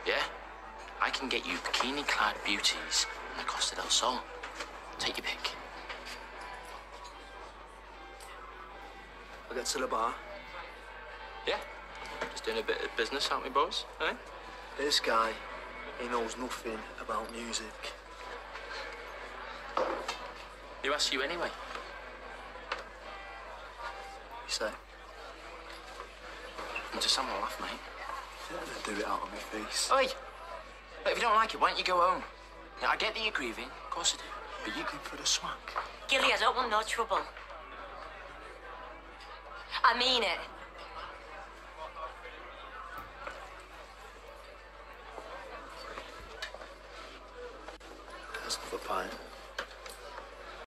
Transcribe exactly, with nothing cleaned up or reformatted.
Yeah? I can get you bikini-clad beauties on the Costa del Sol. Take your pick. I'll get to the bar. Yeah? Just doing a bit of business, aren't we, boys? Eh? This guy, he knows nothing about music. Who asked you anyway? You say? I'm just having a laugh, mate. You're not gonna do it out of my face. Oi! But if you don't like it, why don't you go home? Now, I get that you're grieving. Of course I do. But you came for the swank. Gilly, I don't want no trouble. I mean it. That's not a pint.